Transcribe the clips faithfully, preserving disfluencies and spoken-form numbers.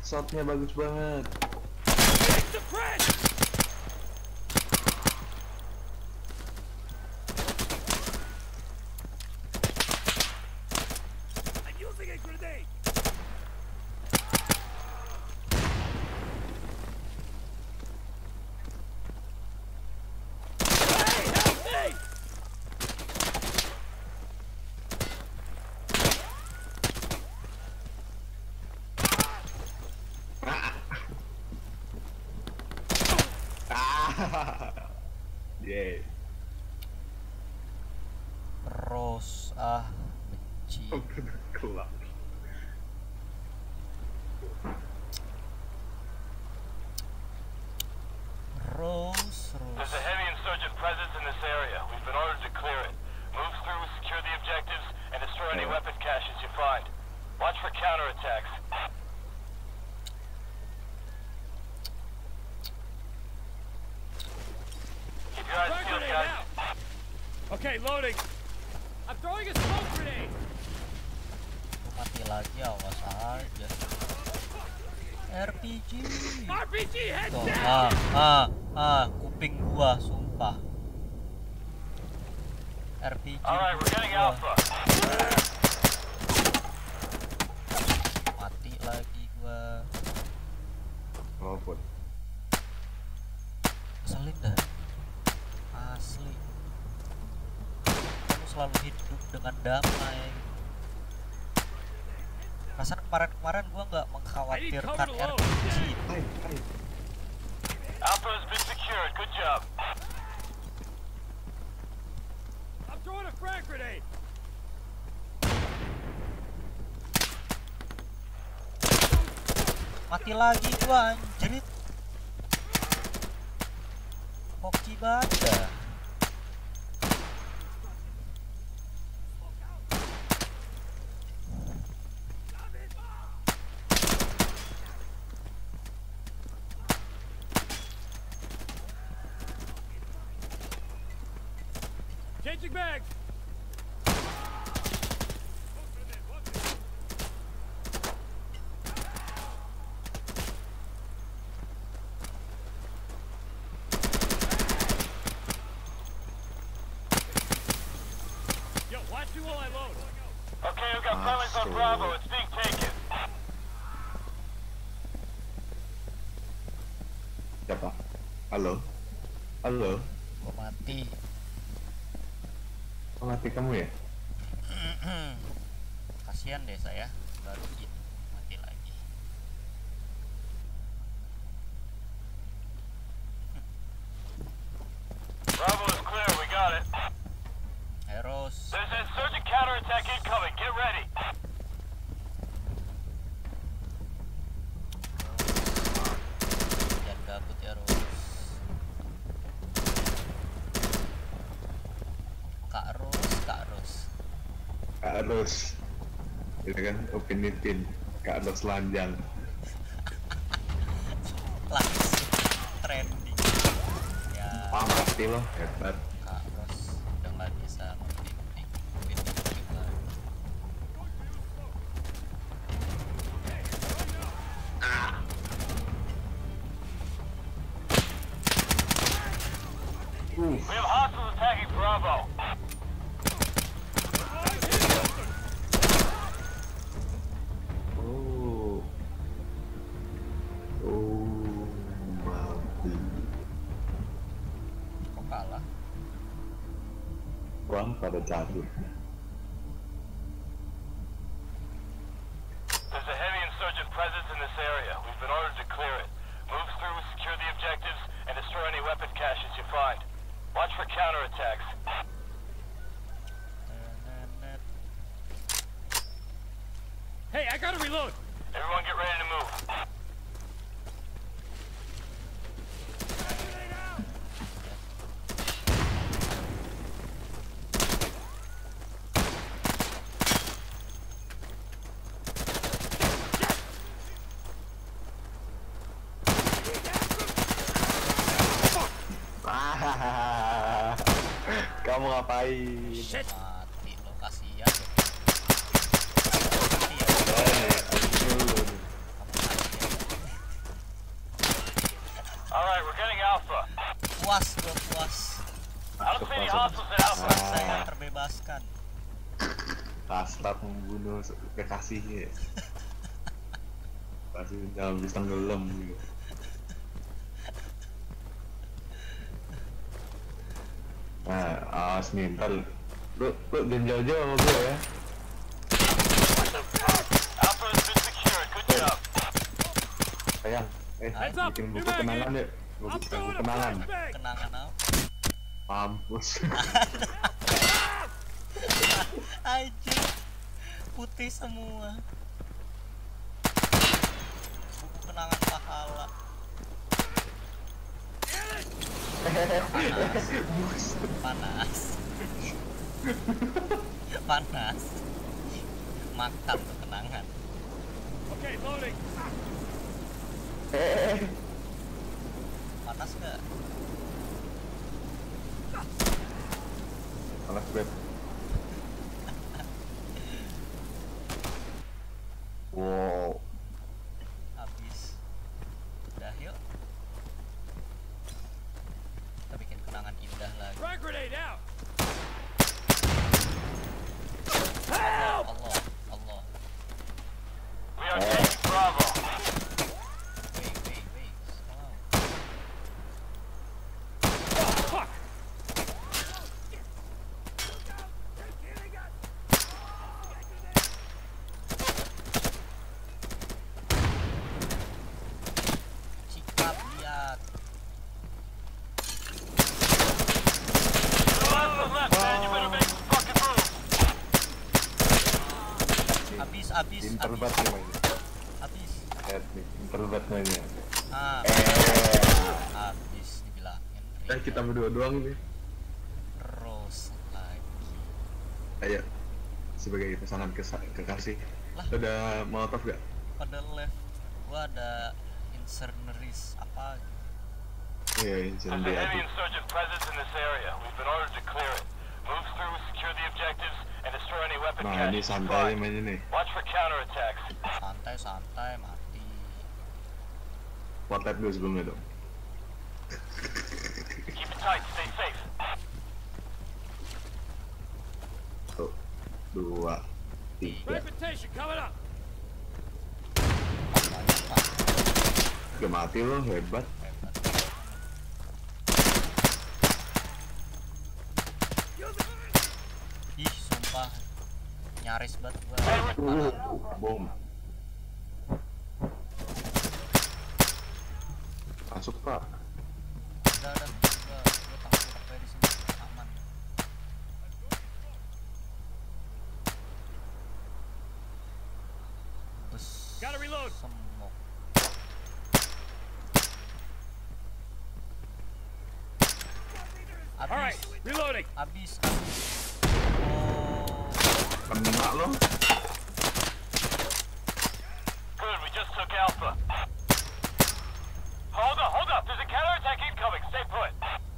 Shotnya bagus banget. Yeah. Rose, ah, benci. Gelap. Rose, Rose. There's a heavy insurgent presence in this area. We've been ordered to clear it. Move through, secure the objectives, and destroy any weapon caches you find. Watch for counterattacks. Keep your eyes peeled, guys. Okay, loading. I'm throwing a smoke grenade. Aku mati lagi, awas aja. R P G. R P G head Tuh, down. ah, ah, ah, kuping gua, sumpah. R P G. Alright, we're getting gua. Alpha. Mati lagi gua. Maupun. Keselin dah. Asli. Kamu selalu hidup dengan damai. Perasaan kemarin-kemarin gua nggak mengkhawatirkan R P G. Hai, hai. Alpha has been secured. Good job. I'm throwing a frag grenade. Mati lagi gua, anjrit. Hoki banget. Changing bags. Yo, watch me while I load. Okay, we've got friendlies on Bravo. It's being taken. Siapa? Halo? Halo? Gua mati. Oh, mati kamu ya? Kasihan deh saya, baru gitu mati lagi. Bravo is clear. We got it. Heroes. There's an insurgent counterattack incoming. Get ready. Jangan gabut ya, Rose. Kak Rose, Kak Rose. Kak Ros. Ini kan Opinitin. Kak Ros Lanjang. Langsung trending. Ya, Ah, mati loh. Hebat. Kak Rose udah nggak bisa membimbing bimbing kita. We have hostiles attacking Bravo. Oh. Oh, mati. Kok kalah? Orang pada cabut. There's a heavy insurgent presence in this area. We've been ordered to clear it. Move through, secure the objectives, and destroy any weapon caches you find. Watch for counterattacks. Hey, I gotta reload. Everyone get ready to move. Kamu ngapain? Shit. Mati lo, kasihan lo. Mati ya. Eh, aduh. Kamu mati ya. hostiles at Alpha. Saya terbebaskan. Kasrat membunuh kekasihnya. Kasih dalam bis tenggelam gitu. Nah, awas nih, ntar lu, lu jangan jauh-jauh sama gue ya. Alpha has been secured. Good job. Sayang, eh, Heads up, bikin buku you're back kenangan in. yuk. Buku, I'm buku throwing a kenangan. flashbang. Kenangan apa? Mampus. Anjir. Putih semua. Buku kenangan pahala. Panas. Panas. Panas. Makan tuh kenangan. Okay, loading. Panas nggak? Panas beb. Wow. Habis. Udah yuk. Kita bikin kenangan indah lagi. Frag grenade out. Allah, Allah, Allah. We are taking Bravo. Wait, wait, wait. Wow. Fuck. Cikap lihat. To the left and left, man. You better make some fucking move. Habis, habis, Pinter habis, banget namanya. habis. Lihat nih, pinter banget namanya. Ah, Eh, habis dibilangin. kan kita berdua doang nih. Terus lagi. Ayo, sebagai pasangan kesa- kekasih. Lah. Udah molotov gak? Pada left, gua ada incendiaries apa? Iya, There's a incendiary. heavy insurgent presence in this area. We've been ordered to clear it. Move through, secure the objectives, and destroy any weapon Nah, ini caches you santai find. mainnya nih. Watch for counterattacks. Santai, santai, mati. Spotlight dulu sebelumnya dong. Keep it tight. Stay safe. Satu, dua, tiga. Fragmentation coming up. Banyak pak, Gak mati lo, hebat. hebat. Ih, sumpah nyaris banget gua. Uh, bom. Masuk pak. Udah, udah, gua, gua tangkap aja di sini aman. Bus. Gotta reload. Semok. All right, Abis, reloading. abis, abis. Oh, Kena lo. Good. We just took Alpha. Hold up. Hold up. There's a counterattack incoming. Stay put.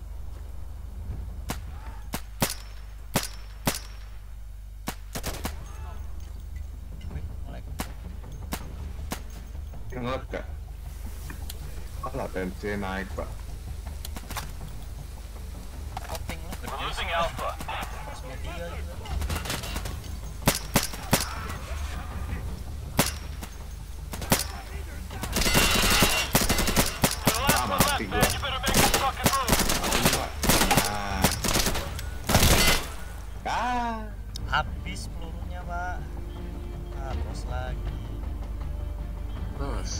wih, lag. Ngeliat gak? Oh, latensi naik pak. Koping lu We're gede losing sih. Alpha. First media juga. To the left Ah, and mati left, gua. man. You better make some fucking move. Ini pak. Nah. Ah. Habis pelurunya pak. Ah, terus lagi. Terus.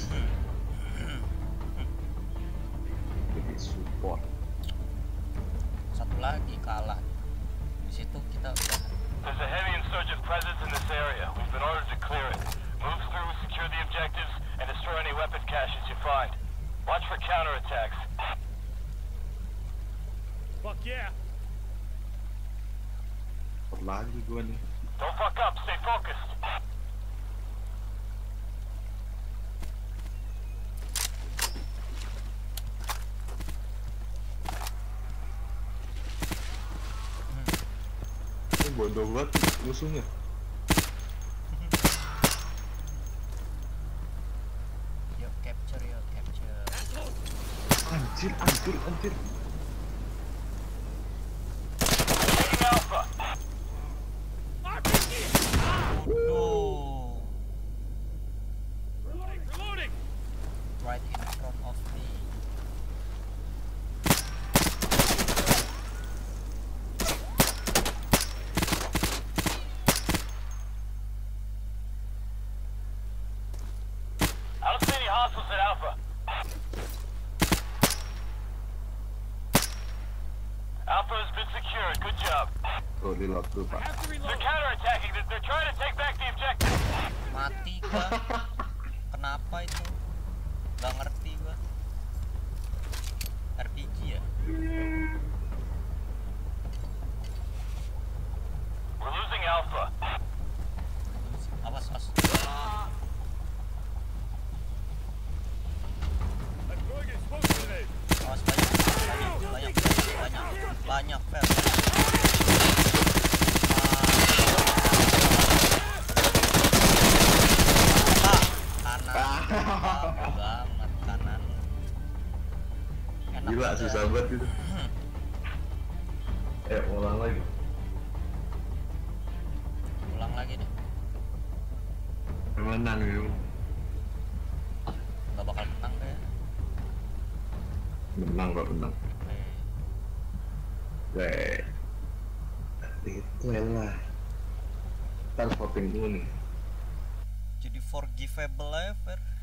Jadi support. Satu lagi kalah. Di situ kita udah. There's a heavy insurgent presence in this area. We've been ordered to clear it. Move through, secure the objectives, and destroy any weapon caches you find. Watch for counterattacks. Fuck yeah. Support lagi gua nih. Don't fuck up. Stay focused. Ini bodoh banget musuhnya. Yuk capture, yuk capture. Anjir, anjir, anjir. is secured. Good job. Oh, reload dulu, I Pak. have to They're reload. counterattacking. They're, they're trying to take back the objective. Mati gua. Kenapa itu? Gak ngerti gua. R P G ya? We're losing Alpha. Awas, awas. I'm throwing a smoke grenade. Awas, banyak, banyak, banyak, banyak, banyak, Fer. Ah, kanan, jauh banget kanan. Enak Gila, juga. susah banget itu. Eh, ulang lagi. Ulang lagi deh. Menang gitu. Gak bakal menang deh. Menang kok, menang. Eh, Weh. Itu lah. Ntar voting dulu nih. jadi forgivable aja, Fer.